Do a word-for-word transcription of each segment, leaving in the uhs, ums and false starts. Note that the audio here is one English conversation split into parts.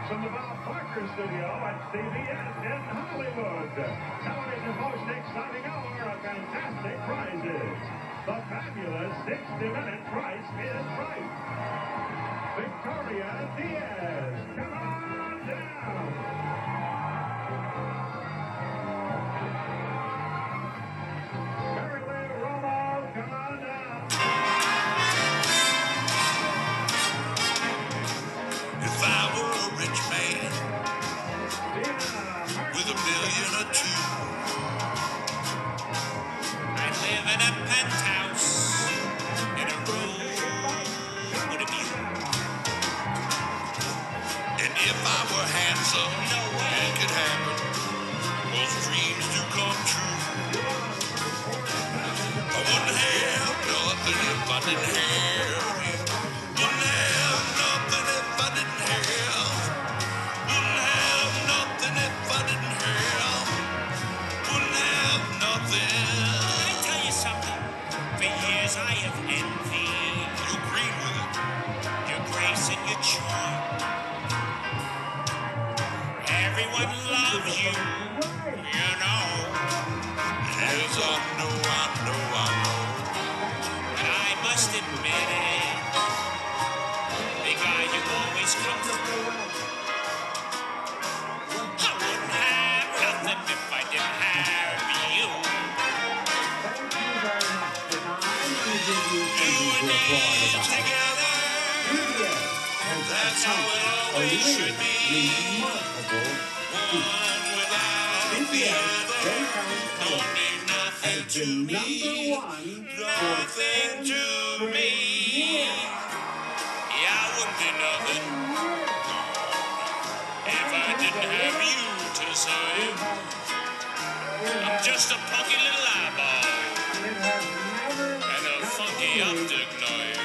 from the Bob Barker studio at C B S in Hollywood. Television's most exciting hour of fantastic prizes. The fabulous sixty minute Price is Right. Victoria Diaz, come on down. Marilyn Romo, come on down. If I were a rich man with a million or two, I'd live in a penthouse in a room with a view. And if I were handsome, no way it could happen. Those dreams do come true. I wouldn't have nothing if I didn't have you. Wouldn't have nothing if I didn't have. Wouldn't have nothing if I didn't have. Wouldn't have nothing. Can I tell you something? For years I have envied. You agree with it. Your grace and your charm. Everyone loves you, you know. Yes, I know, I know, I know. But I must admit it, because you always come through. I wouldn't have nothing if I didn't have you. You and me together, that's how it always should be. One without the other don't mean nothing to me. Nothing to me. Yeah, I wouldn't be nothing if I didn't have you to say. I'm just a punky little eyeball and a funky optic knife.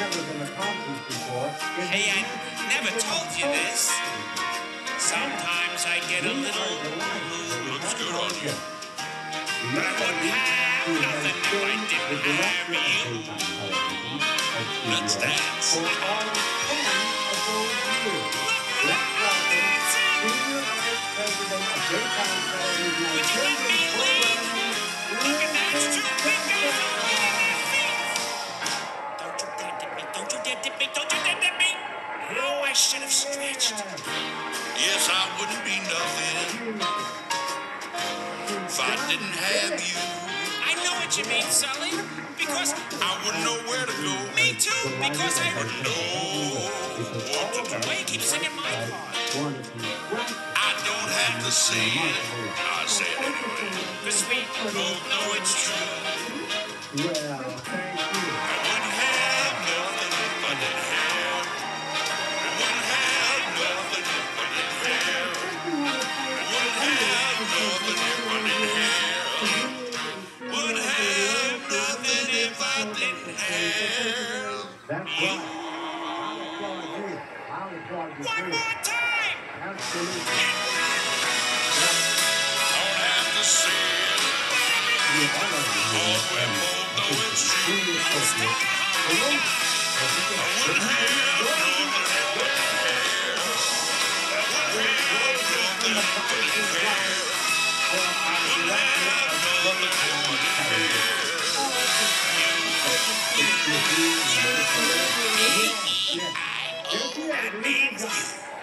Hey, I never told you this. Sometimes I get a little, looks good on you. But I wouldn't have nothing if I didn't have you. Let's dance. Would you let me leave? Look at that, it's two fingers on my feet. Don't you dare dip me, don't you dare dip me, don't you dare dip me. Oh, I should have stretched. Yes, I wouldn't be nothing if I didn't have you. I know what you mean, Sulley, because I wouldn't know where to go. Me too, because I wouldn't know what to do. Why you keep singing my part? I don't have to say it, I say it anyway. Because we both know it's true. Well, thank you. I wouldn't have nothing if I didn't have. I wouldn't have nothing if I didn't have. I wouldn't have nothing if I didn't have. Wouldn't have nothing if I didn't have. That's you. right. I'll applaud you. One more time. Absolutely. Don't have to say it. Cause we both know it's true. I wouldn't have nothing if I didn't have. I wouldn't have nothing if I didn't have. Wouldn't have nothing if I didn't have. That means you.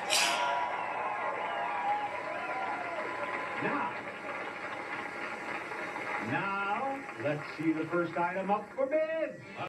Now, now, let's see the first item up for bid.